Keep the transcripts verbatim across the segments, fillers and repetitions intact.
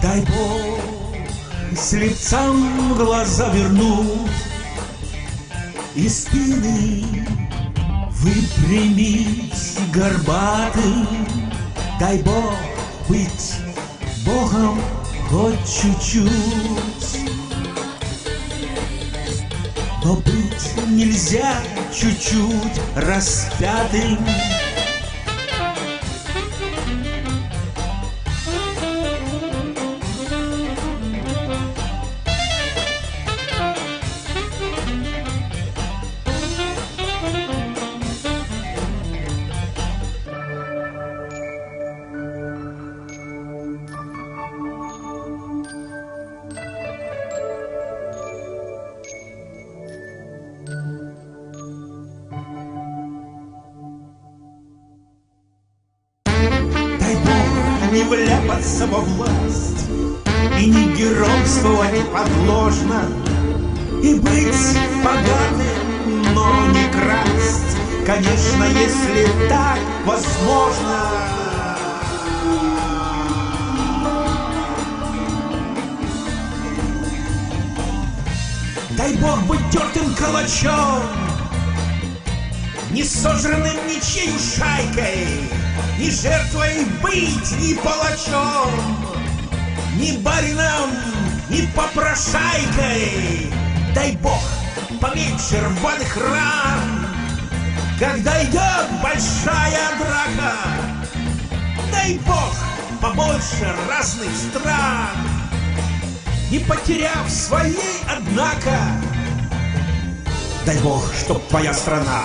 Дай Бог слепцам глаза вернуть и спины выпрямить горбатым. Дай Бог быть Богом хоть чуть-чуть, но быть нельзя чуть-чуть распятым. Не вляпаться во власть и не геройствовать подложно, и быть богатым, но не красть, конечно, если так возможно. Дай Бог быть тертым калачом, не сожранным ничьей шайкой, ни жертвой быть, ни палачом, ни барином, ни попрошайкой. Дай Бог поменьше рваных ран, когда идет большая драка. Дай Бог побольше разных стран, не потеряв своей, однако. Дай Бог, чтоб твоя страна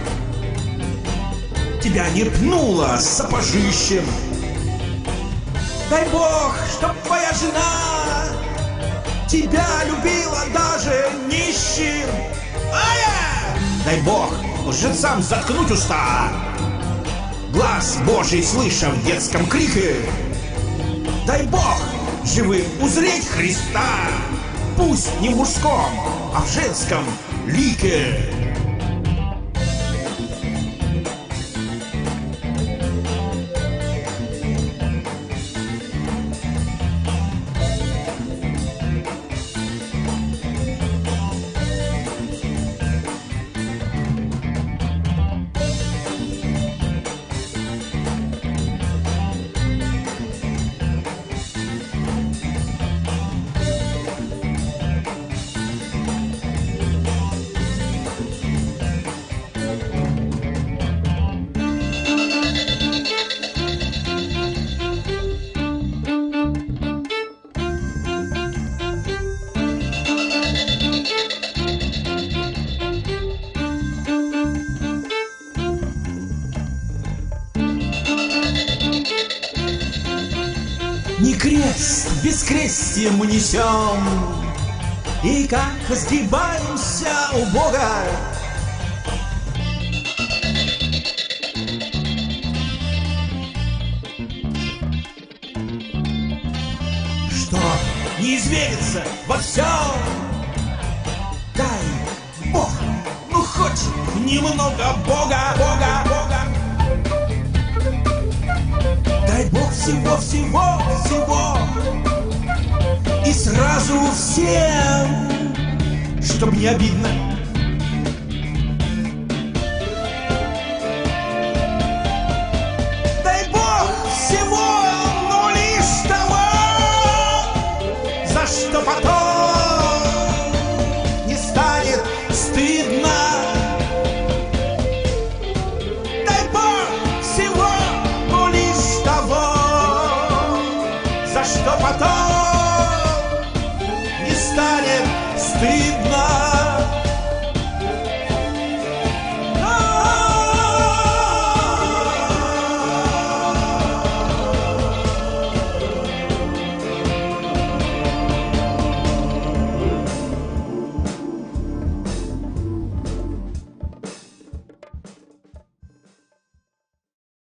тебя не пнула сапожищем. Дай Бог, чтоб твоя жена тебя любила даже нищим. Ая! Дай Бог лжецам заткнуть уста, глаз Божий слыша в детском крике. Дай Бог живым узреть Христа, пусть не в мужском, а в женском лике. Не крест бескрестие мы несем, и как сгибаемся у Бога. Что не изменится во всем. Дай Бог, ну хоть немного Бога, Бога, Бога. Дай Бог всего, всего, всего, и сразу всем, чтоб не обидно. Дай Бог всего, но лишь того, за что потом не станет стыдно. Дай Бог всего, за что потом